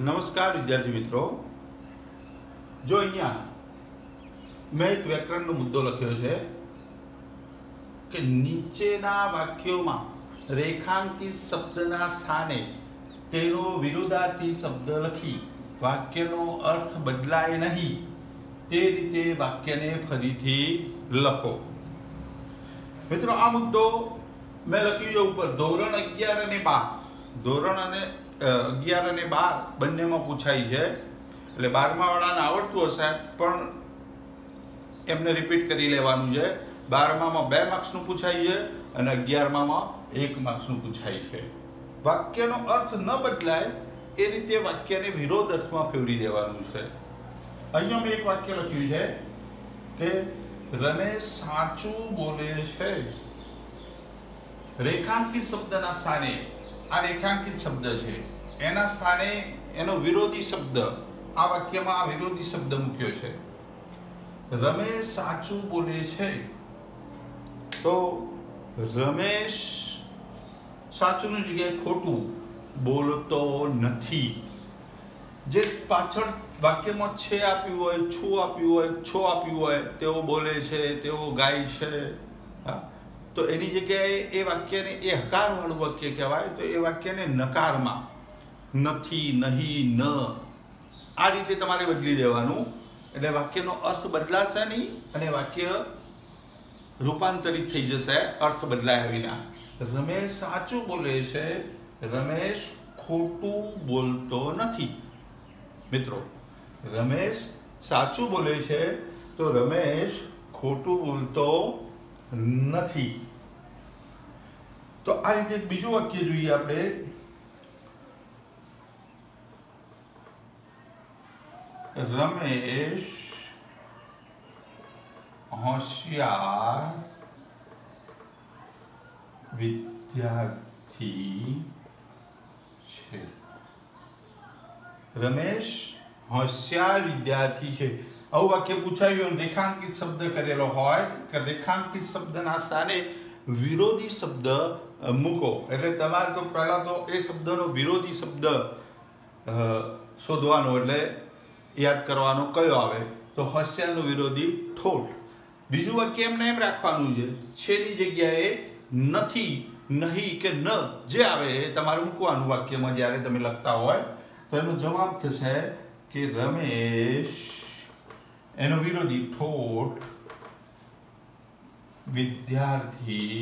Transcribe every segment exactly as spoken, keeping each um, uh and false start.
નમસ્કાર વિદ્યાર્થી મિત્રો, જો અહીંયા મેં એક વ્યાકરણનો મુદ્દો લખ્યો છે કે નીચેના વાક્યોમાં રેખાંકિત શબ્દના સ્થાને તેનો વિરોધાર્થી શબ્દ લખી વાક્યનો અર્થ બદલાય નહીં તે રીતે વાક્યને ફરીથી લખો. મિત્રો, આ મુદ્દો મેં લખ્યું છે ઉપર ધોરણ અગિયાર અને બાર ધોરણ અને અગિયાર અને બાર બંનેમાં પૂછાય છે. એટલે બારમા વાળાને આવડતું હશે પણ એમને રિપીટ કરી લેવાનું છે. બારમામાં બે માર્ક્સનું પૂછાય છે અને અગિયારમાં એક માર્ક્સનું પૂછાય છે. વાક્યનો અર્થ ન બદલાય એ રીતે વાક્યને વિરોધ અર્થમાં ફેરવી દેવાનું છે. અહીંયા મેં એક વાક્ય લખ્યું છે કે રમેશ સાચું બોલે છે. રેખાંકિત શબ્દના સ્થાને, આ રેખાંકિત શબ્દ છે, એના સ્થાને એનો વિરોધી શબ્દ, આ વાક્યમાં આ વિરોધી શબ્દ મૂક્યો છે. રમેશ સાચું બોલે છે તો રમેશ સાચુંની જગ્યાએ ખોટું બોલતો નથી. જે પાછળ વાક્યમાં છે આપ્યું હોય, છું આપ્યું હોય, છો આપ્યું હોય, તેઓ બોલે છે, તેઓ ગાય છે, હા, તો એની જગ્યાએ એ વાક્યને એ હકાર વાળું વાક્ય કહેવાય. તો એ વાક્યને નકારમાં નથી, નહીં, ન આ રીતે તમારે બદલી દેવાનું. એટલે વાક્યનો અર્થ બદલાશે નહીં અને વાક્ય રૂપાંતરિત થઈ જશે અર્થ બદલાયા વિના. રમેશ સાચું બોલે છે, રમેશ ખોટું બોલતો નથી. મિત્રો, રમેશ સાચું બોલે છે તો રમેશ ખોટું બોલતો નથી. તો આ રીતે બીજું વાક્ય જોઈએ આપણે. રમેશ હોશિયાર વિદ્યાર્થી છે. રમેશ હોશિયાર વિદ્યાર્થી છે. આવું વાક્ય પૂછાયું, રેખાંકિત શબ્દ કરેલો હોય કે રેખાંકિત શબ્દના સ્થાને વિરોધી શબ્દ મૂકો. એટલે તમારે તો પહેલા તો એ શબ્દનો વિરોધી શબ્દ શોધવાનો, એટલે યાદ કરવાનો કયો આવે. તો હોશિયારનો વિરોધી ઠોઠ. બીજું વાક્ય એમને એમ રાખવાનું છે, છેની જગ્યાએ નથી, નહીં કે ન જે આવે એ તમારે મૂકવાનું વાક્યમાં જ્યારે તમે લખતા હોય. તો એનો જવાબ થશે કે રમેશ, એનો વિરોધી ઠોઠ વિદ્યાર્થી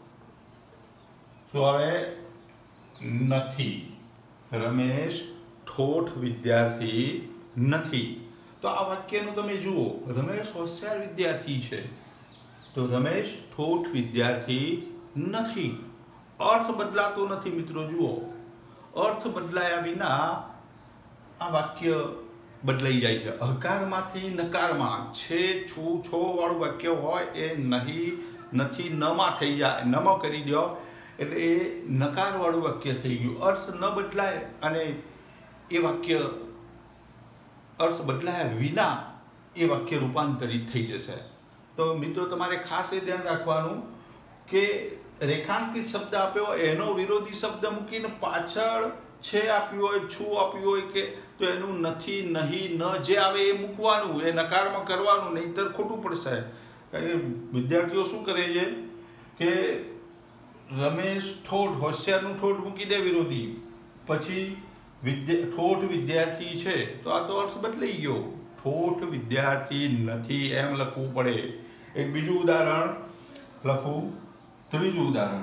શું આવે? નથી. રમેશ ઠોઠ વિદ્યાર્થી નથી. તો આ વાક્યનું તમે જુઓ, રમેશ હોશિયાર વિદ્યાર્થી છે તો રમેશ ઠોઠ વિદ્યાર્થી નથી. અર્થ બદલાતો નથી. મિત્રો જુઓ, અર્થ બદલાયા વિના આ વાક્ય બદલાઈ જાય છે. હકારમાંથી નકારમાં, છે, છું, છો વાળું વાક્ય હોય એ નહીં, નથી, નમાં થઈ જાય, નમો કરી દો એટલે એ નકાર વાળું વાક્ય થઈ ગયું. અર્થ ન બદલાય અને એ વાક્ય અર્થ બદલાયા વિના એ વાક્ય રૂપાંતરિત થઈ જશે. તો મિત્રો, તમારે ખાસ એ ધ્યાન રાખવાનું કે રેખાંકિત શબ્દ આપ્યો એનો વિરોધી શબ્દ મૂકીને પાછળ છે આપ્યું હોય, છું આપ્યું હોય કે તો એનું નથી, નહીં, ન જે આવે એ મૂકવાનું, એ નકારમાં કરવાનું, નહીંતર ખોટું પડશે. વિદ્યાર્થીઓ શું કરે છે કે રમેશ ઠોઠ, હોશિયારનું ઠોઠ મૂકી દે વિરોધી, પછી વિદ્યા ઠોઠ વિદ્યાર્થી છે તો આ તો અર્થ બદલાઈ ગયો. ઠોઠ વિદ્યાર્થી નથી એમ લખવું પડે. એક બીજું ઉદાહરણ લખું. ત્રીજું ઉદાહરણ,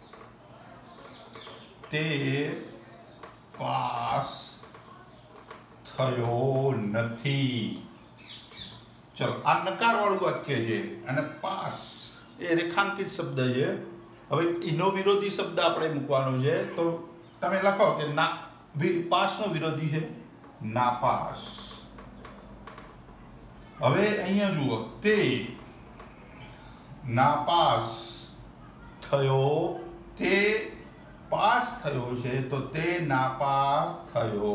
તે પાસ થયો નથી. ચલો, આ નકાર વાળું વાક્ય છે અને પાસ એ રેખાંકિત શબ્દ છે. હવે એનો વિરોધી શબ્દ આપણે મૂકવાનો છે. તો તમે લખો કે ના, પાસનો વિરોધી છે નાપાસ. હવે અહીંયા જુઓ, તે નાપાસ થયો, તે પાસ થયો છે તો તે નાપાસ થયો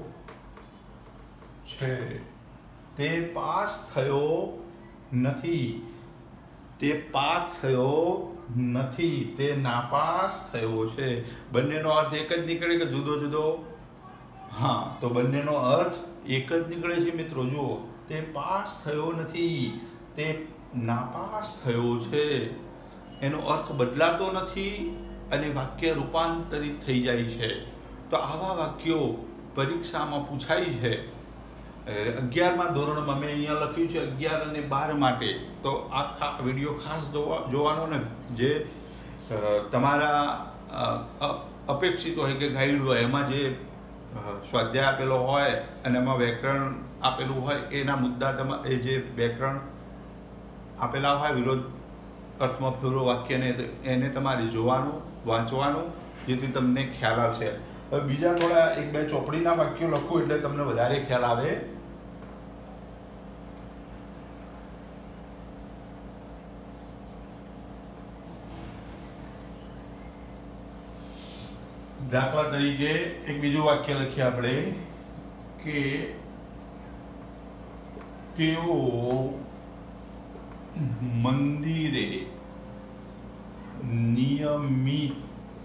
છે. તે પાસ થયો નથી. તે પાસ થયો નથી, તે નાપાસ થયો છે. બંનેનો અર્થ એક જ નીકળે કે જુદો જુદો હા, તો બંનેનો અર્થ એક જ નીકળે છે મિત્રો. જુઓ, તે પાસ થયો નથી, તે નાપાસ થયો છે. એનો અર્થ બદલાતો નથી અને વાક્ય રૂપાંતરિત થઈ જાય છે. તો આવા વાક્યો પરીક્ષામાં પૂછાય છે. અગિયારમાં ધોરણમાં મેં અહીંયા લખ્યું છે અગિયાર અને બાર માટે. તો આખા વિડીયો ખાસ જોવા જોવાનો ને, જે તમારા અપેક્ષિત હોય કે ગાઈડ હોય, એમાં જે સ્વાધ્યાય આપેલો હોય અને એમાં વ્યાકરણ આપેલું હોય, એના મુદ્દા તમા એ જે વ્યાકરણ આપેલા હોય વિરોધ અર્થમાં ફેરવો વાક્યને, એને તમારે જોવાનું, વાંચવાનું, જેથી તમને ખ્યાલ આવશે. હવે બીજા થોડા એક બે ચોપડીના વાક્યો લખું એટલે તમને વધારે ખ્યાલ આવે. દાખલા તરીકે એક બીજું વાક્ય લખીએ આપણે કે તેઓ મંદિરે નિયમિત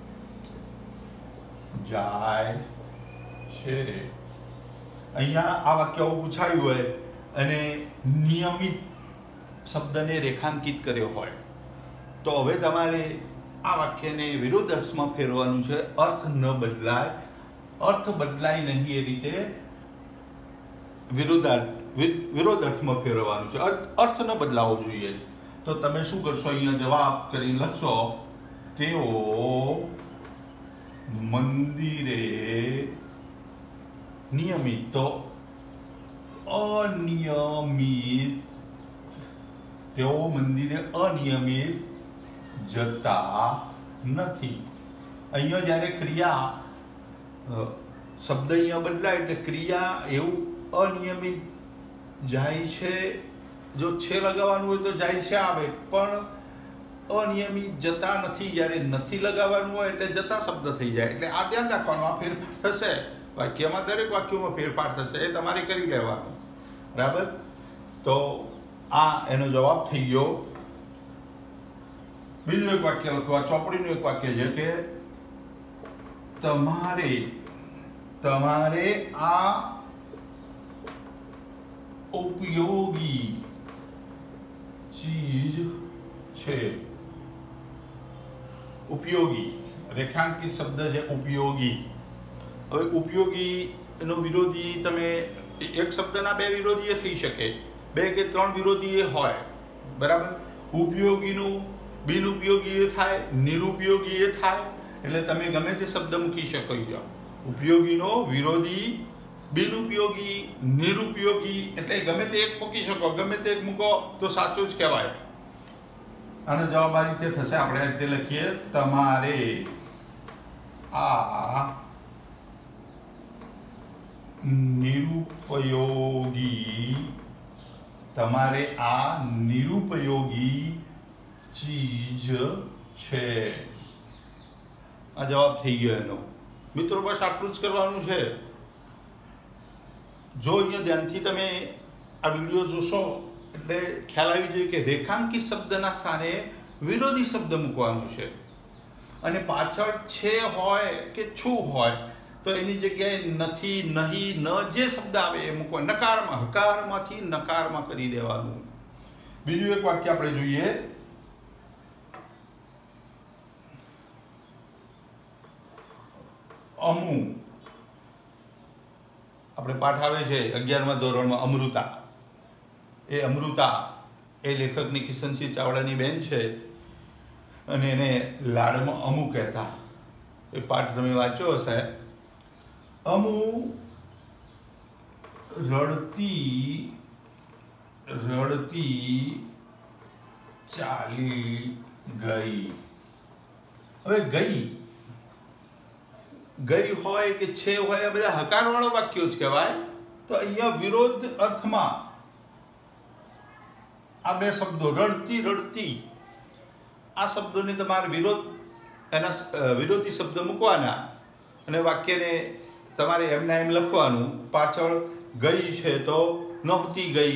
જાય છે. અહીંયા આ વાક્ય પૂછાયું હોય અને નિયમિત શબ્દને રેખાંકિત કર્યો હોય, તો હવે તમારે આ વાક્યને વિરોધ અર્થમાં ફેરવાનું છે. અર્થ ન બદલાય, અર્થ બદલાય નહીં એ રીતે વિરોધાર્થ વિરોધ અર્થમાં ફેરવવાનું છે. અર્થ ન બદલાવો જોઈએ. તો તમે શું કરશો? અહીંયા જવાબ કરીને લખશો તેઓ મંદિરે નિયમિત. તો અનિયમિત, તેઓ મંદિરે અનિયમિત જતા નથી. અહીંયા જ્યારે ક્રિયા શબ્દ અહીંયા બદલાય એટલે ક્રિયા એવું અનિયમિત જાય છે. જો છે લગાવવાનું હોય તો જાય છે આવે, પણ અનિયમિત જતા નથી. જ્યારે નથી લગાવવાનું હોય એટલે જતા શબ્દ થઈ જાય. એટલે આ ધ્યાન રાખવાનું. આ ફેરફાર થશે વાક્યમાં, દરેક વાક્યોમાં ફેરફાર થશે, એ તમારે કરી લેવાનું. બરાબર? તો આ એનો જવાબ થઈ ગયો. બીજું એક વાક્ય લખવા, ચોપડીનું એક વાક્ય છે કે તમારે તમારે આ ઉપયોગી ચીજ છે. ઉપયોગી રેખાંકિત શબ્દ છે ઉપયોગી. હવે ઉપયોગી એનો વિરોધી, તમે એક શબ્દના બે વિરોધી થઈ શકે, બે કે ત્રણ વિરોધી હોય. બરાબર? ઉપયોગીનું બિનઉપયોગી એ થાય, નિરુપયોગી એ થાય. એટલે તમે ગમે તે શબ્દ મૂકી શકો. ઉપયોગીનો વિરોધી બિનઉપયોગી, નિરુપયોગી, એટલે ગમે તે એક મૂકી શકો. ગમે તે એક મૂકો તો સાચું જ કહેવાય. આનો જવાબ આ રીતે થશે. આપણે આ રીતે લખીએ તમારે આ નિરુપયોગી તમારે આ નિરુપયોગી ચીજ છે. આ જવાબ થઈ ગયો એનો. મિત્રો બસ આટલું જ કરવાનું છે. જો અહીંયા ધ્યાનથી તમે આ વિડીયો જોશો એટલે ખ્યાલ આવી જાય કે રેખાંકિત શબ્દના સ્થાને વિરોધી શબ્દ મૂકવાનું છે. અને પાછળ છે હોય કે છું હોય તો એની જગ્યાએ નથી, નહીં, ન જે શબ્દ આવે એ મૂકવા. નકારમાં, હકારમાંથી નકારમાં કરી દેવાનું. બીજું એક વાક્ય આપણે જોઈએ. અમુ આપણે પાઠ આવે છે અગિયારમાં ધોરણમાં, અમૃતા. એ અમૃતા એ લેખકની કિશનસિંહ ચાવડાની બેન છે અને એને લાડમાં અમુ કહેતા. એ પાઠ તમે વાંચ્યો હશે. અમુ રડતી રડતી ચાલી ગઈ. હવે ગઈ ગઈ હોય કે છે હોય, આ બધા હકારવાળો વાક્યો જ કહેવાય. તો અહીંયા વિરોધ અર્થમાં આ બે શબ્દો રડતી રડતી, આ શબ્દોને તમારે વિરોધ એના વિરોધી શબ્દ મૂકવાના અને વાક્યને તમારે એમના એમ લખવાનું. પાછળ ગઈ છે તો નહોતી ગઈ.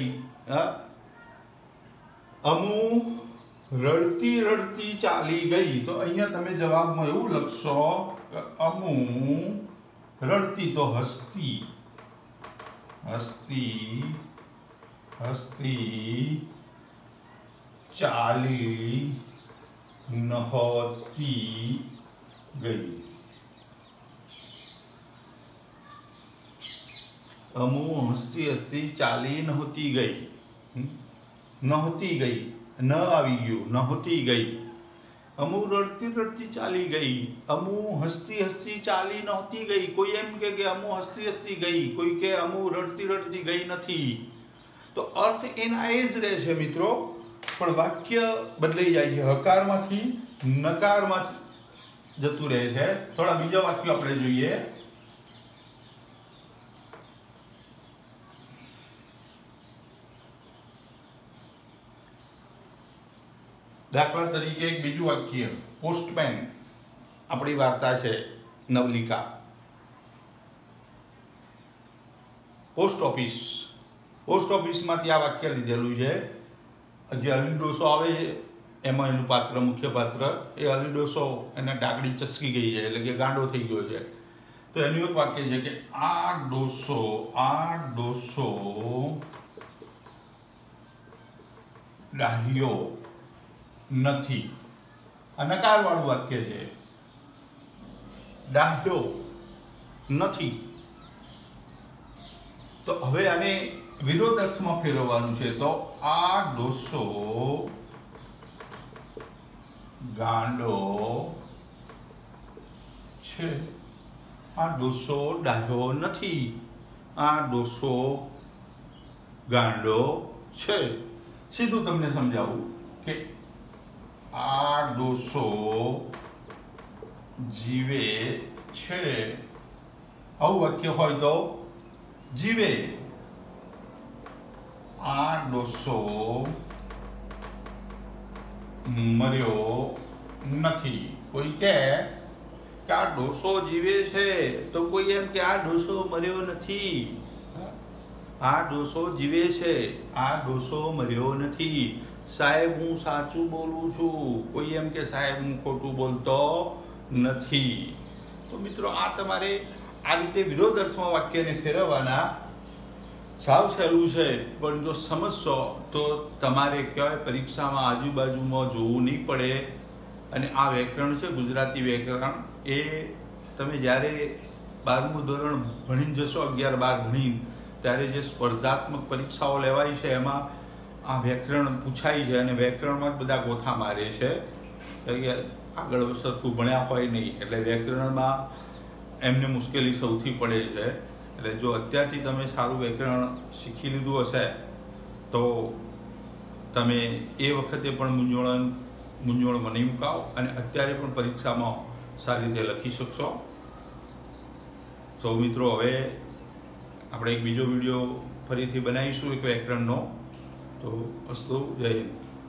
અમુ રડતી રડતી ચાલી ગઈ. તો અહીંયા તમે જવાબમાં એવું લખશો કે અમુ રડતી તો હસતી, હસતી હસતી ચાલી નહોતી ગઈ. અમુ હસતી હસતી ચાલી નહોતી ગઈ. નહોતી ગઈ, ન આવી ગયું, નહોતી ગઈ. અમુ રડતી રડતી ચાલી ગઈ. અમુ હસતી હસતી ચાલી નહોતી ગઈ. કોઈ એમ કે કે અમુ હસતી હસતી ગઈ, કોઈ કે અમુ રડતી રડતી ગઈ નથી. તો અર્થ એના એ જ રહે છે મિત્રો, પણ વાક્ય બદલાઈ જાય છે. હકારમાંથી નકારમાં જતું રહે છે. થોડા બીજા વાક્યો આપણે જોઈએ. દાખલા તરીકે એક બીજું વાક્ય, પોસ્ટમેન. આપણી વાર્તા છે નવલિકા. પોસ્ટ ઓફિસ, પોસ્ટ ઓફિસમાંથી આ વાક્ય લીધેલું છે. જે અલીડોસો આવે છે એમાં એનું પાત્ર, મુખ્ય પાત્ર, એ અલીડોસો એને ડાગડી ચસકી ગઈ છે, એટલે કે ગાંડો થઈ ગયો છે. તો એનું એક વાક્ય છે કે આ ડોસો, આ ડોસો ડાહ્યો નથી. આ નકારવાળું વાક્ય છે. ડાહ્યો નથી. તો હવે આને વિરોધ અર્થમાં ફેરવવાનું છે. તો આ ડોસો ગાંડો છે. આ ડોસો ડાહ્યો નથી. આ ડોસો ગાંડો છે. સીધું તમને સમજાવું કે આ ડોસો જીવે છે. આવું વાક્ય હોય તો જીવે. આ ડોસો મર્યો નથી. કોઈ કહે કે આ ડોસો જીવે છે, તો કોઈ એમ કે આ ડોસો મર્યો નથી. આ ડોસો જીવે છે, આ ડોસો મર્યો નથી. સાહેબ હું સાચું બોલું છું. કોઈ એમ કે સાહેબ હું ખોટું બોલતો નથી. તો મિત્રો આ તમારે આ રીતે વિરોધ અર્થમાં વાક્યને ફેરવવાના. સાવ સહેલું છે, પણ જો સમજશો તો તમારે કહેવાય પરીક્ષામાં આજુબાજુમાં જોવું નહીં પડે. અને આ વ્યાકરણ છે ગુજરાતી વ્યાકરણ, એ તમે જ્યારે બારમું ધોરણ ભણીને જશો, અગિયાર બાર ભણી, ત્યારે જે સ્પર્ધાત્મક પરીક્ષાઓ લેવાય છે એમાં આ વ્યાકરણ પૂછાય છે. અને વ્યાકરણમાં જ બધા ગોથા મારે છે કે આગળ સરખું ભણ્યા હોય નહીં, એટલે વ્યાકરણમાં એમને મુશ્કેલી સૌથી પડે છે. એટલે જો અત્યારથી તમે સારું વ્યાકરણ શીખી લીધું હશે તો તમે એ વખતે પણ મૂંઝવણ મૂંઝવણમાં નહીં મુકાવો અને અત્યારે પણ પરીક્ષામાં સારી રીતે લખી શકશો. તો મિત્રો હવે આપણે એક બીજો વિડીયો ફરીથી બનાવીશું એક વ્યાકરણનો. તો અસ્તુ, જય હિન્દ.